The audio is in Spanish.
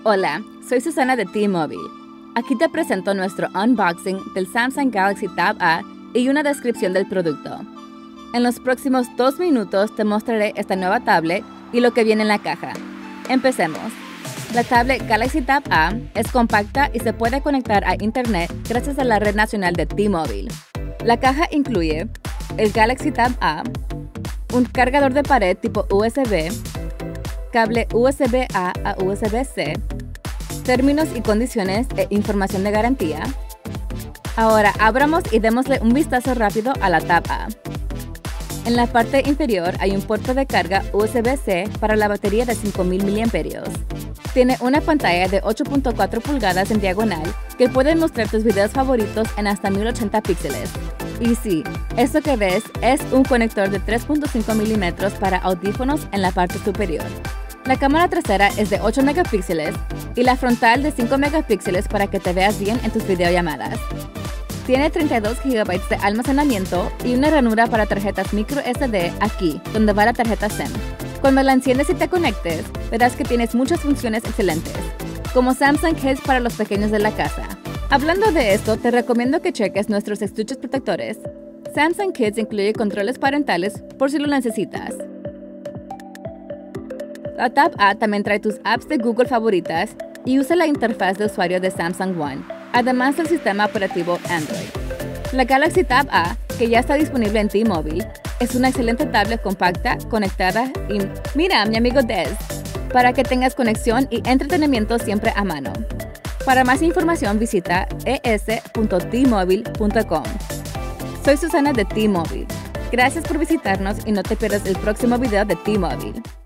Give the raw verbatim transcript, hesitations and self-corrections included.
Hola, soy Susana de T-Mobile. Aquí te presento nuestro unboxing del Samsung Galaxy Tab A y una descripción del producto. En los próximos dos minutos te mostraré esta nueva tablet y lo que viene en la caja. Empecemos. La tablet Galaxy Tab A es compacta y se puede conectar a Internet gracias a la red nacional de T-Mobile. La caja incluye el Galaxy Tab A, un cargador de pared tipo U S B, cable U S B A a U S B C, términos y condiciones e información de garantía. Ahora abramos y démosle un vistazo rápido a la Tab A. En la parte inferior hay un puerto de carga U S B C para la batería de cinco mil miliamperios hora. Tiene una pantalla de ocho punto cuatro pulgadas en diagonal que puede mostrar tus videos favoritos en hasta mil ochenta píxeles. Y sí, esto que ves es un conector de tres punto cinco milímetros para audífonos en la parte superior. La cámara trasera es de ocho megapíxeles y la frontal de cinco megapíxeles para que te veas bien en tus videollamadas. Tiene treinta y dos gigabytes de almacenamiento y una ranura para tarjetas micro S D aquí, donde va la tarjeta SIM. Cuando la enciendes y te conectes, verás que tienes muchas funciones excelentes, como Samsung Kids para los pequeños de la casa. Hablando de esto, te recomiendo que cheques nuestros estuches protectores. Samsung Kids incluye controles parentales por si lo necesitas. La Tab A también trae tus apps de Google favoritas y usa la interfaz de usuario de Samsung One, además del sistema operativo Android. La Galaxy Tab A, que ya está disponible en T-Mobile, es una excelente tablet compacta, conectada y, mira, mi amigo Des, para que tengas conexión y entretenimiento siempre a mano. Para más información visita e s punto t mobile punto com. Soy Susana de T-Mobile. Gracias por visitarnos y no te pierdas el próximo video de T-Mobile.